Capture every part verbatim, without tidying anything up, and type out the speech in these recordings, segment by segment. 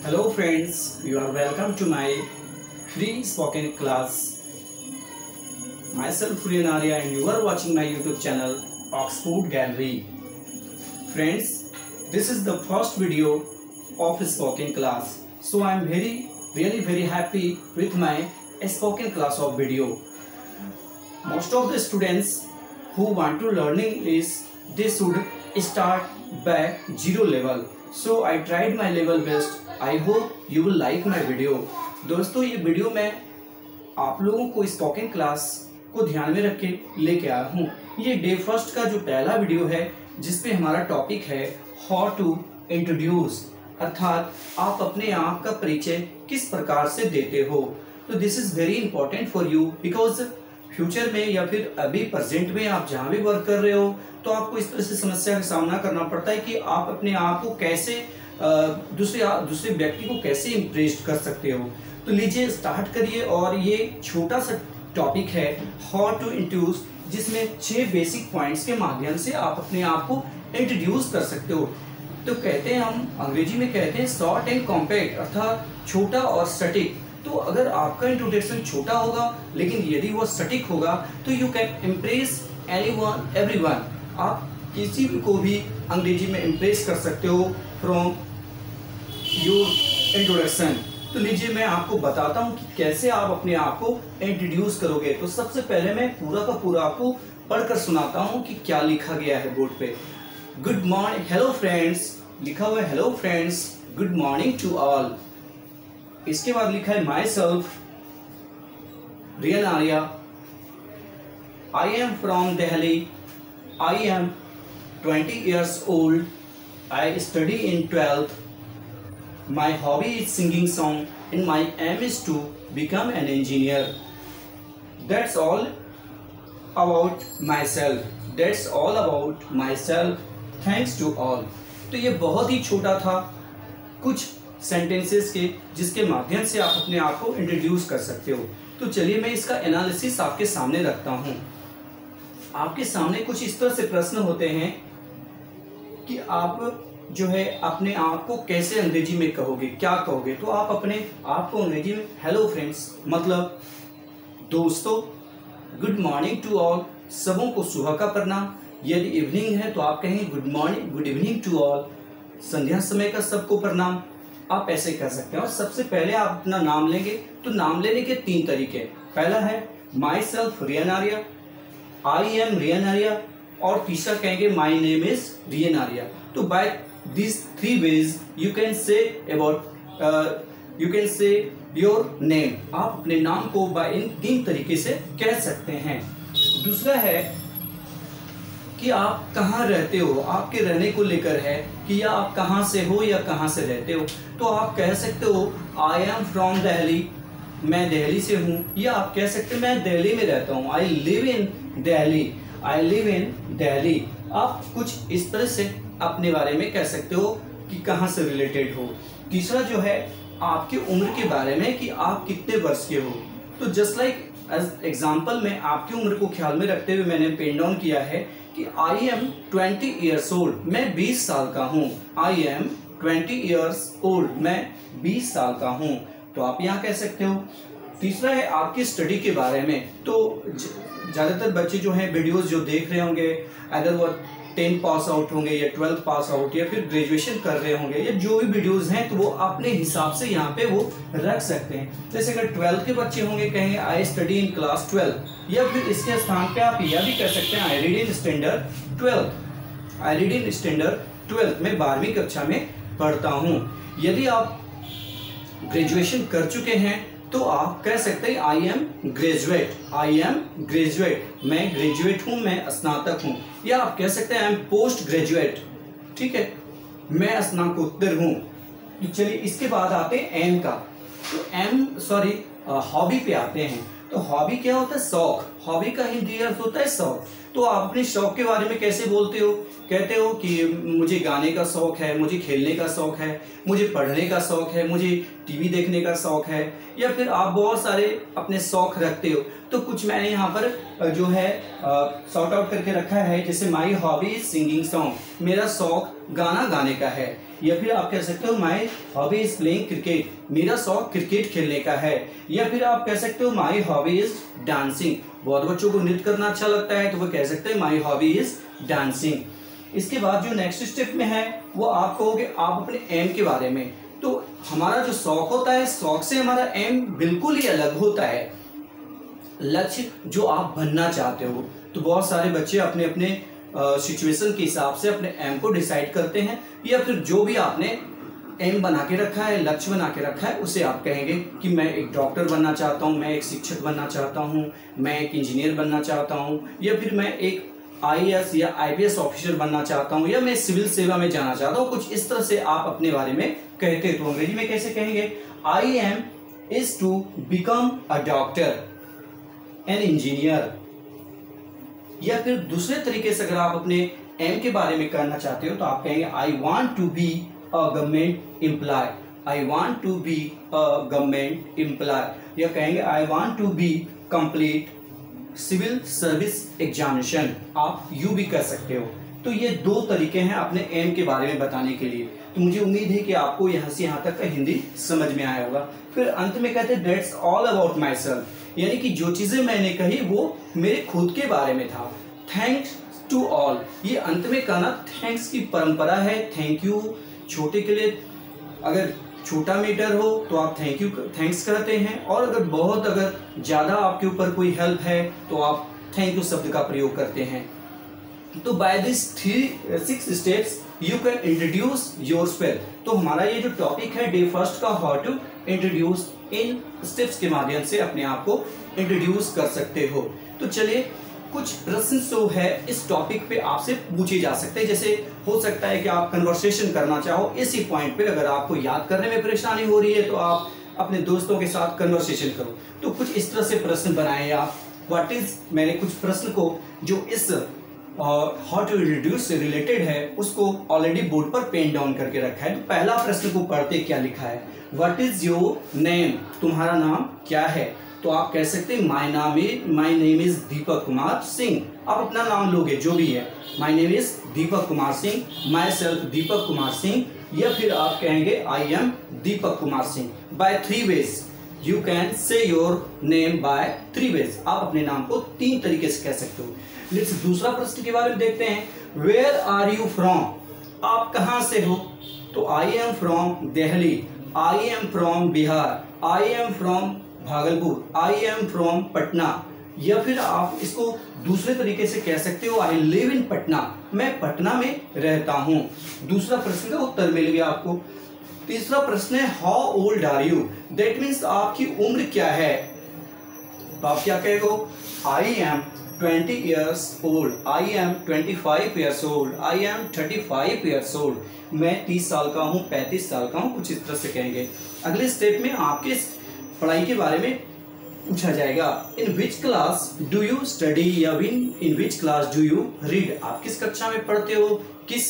Hello friends, you are welcome to my free spoken class. Myself Rian Arya and you are watching my YouTube channel Oxford Gallery. Friends, this is the first video of spoken class. So I am very really very happy with my spoken class of video. Most of the students who want to learn English, they should start by zero level. So I tried my level best. I hope you will like my video. दोस्तों ये video मैं आप लोगों को spoken class को ध्यान में रख के लेके आया हूँ। ये डे फर्स्ट का जो पहला वीडियो है जिसपे हमारा टॉपिक है हाउ टू इंट्रोड्यूस, अर्थात आप अपने आप का परिचय किस प्रकार से देते हो। तो this is very important for you because future में या फिर अभी प्रेजेंट में आप जहाँ भी वर्क कर रहे हो तो आपको इस तरह से समस्या का सामना करना पड़ता है कि आप अपने आप को कैसे दूसरे दूसरे व्यक्ति को कैसे इम्प्रेस कर सकते हो। तो लीजिए स्टार्ट करिए। और ये छोटा सा टॉपिक है हाउ टू इंट्रोड्यूस, जिसमें छह बेसिक पॉइंट्स के माध्यम से आप अपने आप को इंट्रोड्यूस कर सकते हो। तो कहते हैं, हम अंग्रेजी में कहते हैं शॉर्ट एंड कॉम्पैक्ट, अर्थात छोटा और सटीक। तो अगर आपका इंट्रोडक्शन छोटा होगा लेकिन यदि वो सटीक होगा तो you can impress anyone everyone, आप किसी भी को भी अंग्रेजी में इम्प्रेस कर सकते हो फ्रॉम योर इंट्रोडक्शन। तो लीजिए मैं आपको बताता हूँ कि कैसे आप अपने आप को इंट्रोड्यूस करोगे। तो सबसे पहले मैं पूरा का पूरा आपको पढ़कर सुनाता हूँ कि क्या लिखा गया है बोर्ड पे। गुड मॉर्निंग, हेलो फ्रेंड्स लिखा हुआ है, hello friends, good morning to all. इसके बाद लिखा है myself Riyan Arya, I am from Delhi, I am twenty years old, I study in twelfth, my hobby is singing song and my aim is to become an engineer. That's all about myself, that's all about myself, thanks to all. तो ये बहुत ही छोटा था, कुछ sentences के जिसके माध्यम से आप अपने आप को इंट्रोड्यूस कर सकते हो। तो चलिए मैं इसका एनालिसिस आपके सामने रखता हूँ। आपके सामने कुछ इस तरह से प्रश्न होते हैं कि आप जो है अपने आप को कैसे अंग्रेजी में कहोगे, क्या कहोगे। तो आप अपने आप को अंग्रेजी में हेलो फ्रेंड्स मतलब दोस्तों, गुड मॉर्निंग टू ऑल सबों को सुबह का प्रणाम, यदि इवनिंग है तो आप कहेंगे good morning good evening to all, संध्या समय का सबको प्रणाम, आप ऐसे कर सकते हैं। और सबसे पहले आप अपना नाम लेंगे। तो नाम लेने के तीन तरीके, पहला है myself Riyan Arya, I am Riyan Arya, और तीसरा कहेंगे my name is Riyan Arya. तो by this three ways you can say about you can say your name, आप अपने नाम को बाय इन तीन तरीके से कह सकते हैं। दूसरा है कि आप कहाँ रहते हो, आपके रहने को लेकर है कि या आप कहाँ से हो या कहाँ से रहते हो। तो आप कह सकते हो आई एम फ्रॉम दिल्ली, मैं दिल्ली से हूँ, या आप कह सकते हो मैं दिल्ली में रहता हूँ, I live in Delhi, I live in Delhi. आप कुछ इस तरह से अपने बारे में कह सकते हो कि कहाँ से रिलेटेड हो। तीसरा जो है आपकी उम्र के बारे में कि आप कितने वर्ष के हो। तो जस्ट लाइक एज एग्जाम्पल में आपकी उम्र को ख्याल में रखते हुए मैंने पेन डाउन किया है कि I am twenty years old, मैं बीस साल का हूँ। I am twenty years old, मैं बीस साल का हूँ। तो आप यहाँ कह सकते हो। तीसरा है आपकी स्टडी के बारे में। तो ज़्यादातर बच्चे जो हैं वीडियोस जो देख रहे होंगे, अगर वो टेंथ पास आउट होंगे या ट्वेल्थ पास आउट या फिर ग्रेजुएशन कर रहे होंगे, या जो भी वीडियोस हैं तो वो अपने हिसाब से यहाँ पे वो रख सकते हैं। जैसे अगर ट्वेल्थ के बच्चे होंगे कहेंगे I study in class twelfth, या फिर इसके स्थान पे आप यह भी कह सकते हैं I read in standard twelfth, I read in standard twelfth, मैं बारहवीं कक्षा में पढ़ता हूँ। यदि आप ग्रेजुएशन कर चुके हैं तो आप कह सकते हैं I am graduate, I am graduate, मैं ग्रेजुएट हूं, मैं स्नातक हूं। या आप कह सकते हैं आई एम पोस्ट ग्रेजुएट, ठीक है, मैं स्नातकोत्तर हूं। तो चलिए इसके बाद आते हैं एम का। तो एम सॉरी हॉबी पे आते हैं। तो हॉबी क्या होता है, शौक। हॉबी का हिंदी अर्थ होता है शौक। तो आप अपने शौक के बारे में कैसे बोलते हो, कहते हो कि मुझे गाने का शौक है, मुझे खेलने का शौक है, मुझे पढ़ने का शौक है, मुझे टीवी देखने का शौक है, या फिर आप बहुत सारे अपने शौक रखते हो। तो कुछ मैंने यहाँ पर जो है सॉर्ट आउट करके रखा है, जैसे my hobby is singing song, मेरा शौक गाना गाने का है। या फिर आप कह सकते हो my hobby is playing cricket, मेरा शौक क्रिकेट खेलने का है। या फिर आप कह सकते हो माई हॉबी इज डांसिंग, बहुत बच्चों को नृत्य करना अच्छा लगता है तो वो कह सकते हैं माई हॉबी इज डांसिंग। इसके बाद जो नेक्स्ट स्टेप में है वो आप कहोगे आप अपने एम के बारे में। तो हमारा जो शौक होता है, शौक से हमारा एम बिल्कुल ही अलग होता है, लक्ष्य जो आप बनना चाहते हो। तो बहुत सारे बच्चे अपने अपने सिचुएशन के हिसाब से अपने एम को डिसाइड करते हैं, या फिर जो भी आपने एम बना के रखा है, लक्ष्य बना के रखा है, उसे आप कहेंगे कि मैं एक डॉक्टर बनना चाहता हूँ, मैं एक शिक्षक बनना चाहता हूँ, मैं एक इंजीनियर बनना चाहता हूँ, या फिर मैं एक आई ए एस या आई पी एस ऑफिसर बनना चाहता हूँ, या मैं सिविल सेवा में जाना चाहता हूँ। कुछ इस तरह से आप अपने बारे में कहते हैं। तो अंग्रेजी में कैसे कहेंगे? I aim is to become a doctor, an engineer. या फिर दूसरे तरीके से अगर आप अपने एम के बारे में कहना चाहते हो तो आप कहेंगे I want to be a government employee, I want to be a government employee. या कहेंगे I want to be complete civil service examination, आप यू भी कर सकते हो। तो ये दो तरीके हैं अपने एम के बारे में बताने के लिए। तो मुझे उम्मीद है कि आपको यहाँ से यहाँ तक का हिंदी समझ में आया होगा। फिर अंत में कहते हैं that's all about myself, यानी कि जो चीजें मैंने कही वो मेरे खुद के बारे में था। थैंक्स टू ऑल, ये अंत में कहना थैंक्स की परंपरा है। थैंक यू छोटे के लिए अगर छोटा मीटर हो तो आप थैंक यू थैंक्स कहते हैं, और अगर बहुत अगर ज्यादा आपके ऊपर कोई हेल्प है तो आप थैंक यू शब्द का प्रयोग करते हैं। तो by this three six steps you can introduce yourself. तो हमारा ये जो टॉपिक है डे फर्स्ट का, हाउ टू इंट्रोड्यूस, इन स्टेप्स के माध्यम से अपने आप को इंट्रोड्यूस कर सकते हो। तो चलिए कुछ प्रश्न जो है इस टॉपिक पे आपसे पूछे जा सकते हैं। जैसे हो सकता है कि आप कन्वर्सेशन करना चाहो इसी पॉइंट पे, अगर आपको याद करने में परेशानी हो रही है तो आप अपने दोस्तों के साथ कन्वर्सेशन करो। तो कुछ इस तरह से प्रश्न बनाए आप। व्हाट इज, मैंने कुछ प्रश्न को जो इस हाउ टू इंट्रोड्यूस से रिलेटेड है उसको ऑलरेडी बोर्ड पर पेन डाउन करके रखा है। तो पहला प्रश्न को पढ़ते क्या लिखा है? व्हाट इज योर नेम, तुम्हारा नाम क्या है? तो आप कह सकते हैं माई नाम is my name is Deepak Kumar Singh. आप अपना नाम लोगे जो भी है, my name is Deepak Kumar Singh, myself Deepak Kumar Singh, या फिर आप कहेंगे I am Deepak Kumar Singh. By three ways you can say your name by three ways, आप अपने नाम को तीन तरीके से कह सकते हो। लेट्स दूसरा प्रश्न के बारे में देखते हैं। वेयर आर यू फ्रॉम, आप कहां से हो? तो I am from Delhi, I am from Bihar, I am from Bhagalpur, I am from Patna. या फिर आप इसको दूसरे तरीके से कह सकते हो आई लिव इन पटना, मैं पटना में रहता हूं। दूसरा प्रश्न का उत्तर मिल गया आपको। तीसरा प्रश्न है how old are you, that means आपकी उम्र क्या है? तो आप क्या कहेगो? I am twenty years old, I am twenty five years old, I am thirty five years old, मैं तीस साल का हूँ, पैंतीस साल का हूँ, कुछ इस तरह से कहेंगे। अगले स्टेप में आपके पढ़ाई के बारे में पूछा जाएगा। In which class do you study, या in which class do you read, आप किस कक्षा में पढ़ते हो, किस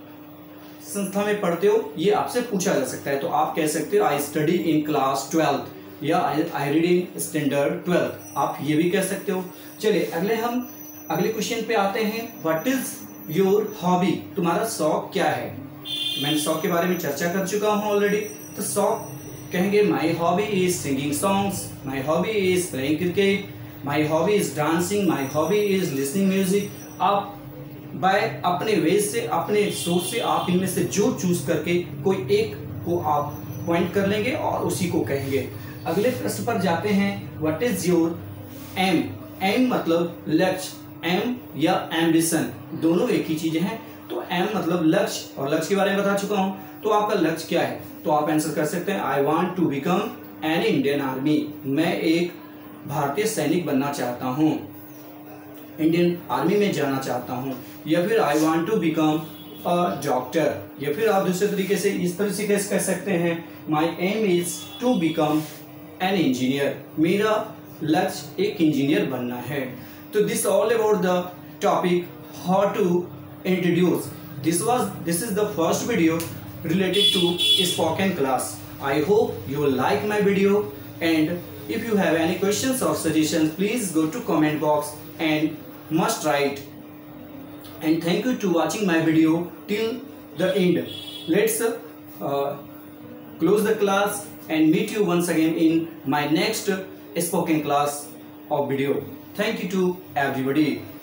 संस्था में पढ़ते हो, ये आपसे पूछा जा सकता है। तो आप कह सकते हो I study in class twelfth, या I read in standard twelfth, आप ये भी कह सकते हो। चलिए अगले हम अगले क्वेश्चन पे आते हैं। व्हाट इज योर हॉबी, तुम्हारा शौक क्या है? मैंने शौक के बारे में चर्चा कर चुका हूँ ऑलरेडी। तो शौक कहेंगे my hobby is singing songs, my hobby is playing cricket, my hobby is dancing, my hobby is listening music. आप बाय अपने वेज से, अपने सोच से आप इनमें से जो चूज करके कोई एक को आप पॉइंट कर लेंगे और उसी को कहेंगे। अगले प्रश्न पर जाते हैं। What is your aim, aim मतलब लक्ष्य, एम या एम्बिशन दोनों एक ही चीजें हैं। तो एम मतलब लक्ष्य, और लक्ष्य के बारे में बता चुका हूं। तो आपका लक्ष्य क्या है? तो आप आंसर कर सकते हैं I want to become an Indian army, मैं एक भारतीय सैनिक बनना चाहता हूं, इंडियन आर्मी में जाना चाहता हूं। या फिर I want to become a doctor, या फिर आप दूसरे तरीके से इस तरह से कह सकते हैं my aim is to become an engineer, मेरा लक्ष्य एक इंजीनियर बनना है। तो this all about the topic how to introduce. This was this is the first video related to spoken class. I hope you will like my video, and if you have any questions or suggestions please go to comment box and must write. And thank you to watching my video till the end. Let's uh, close the class and meet you once again in my next spoken class of video. Thank you to everybody.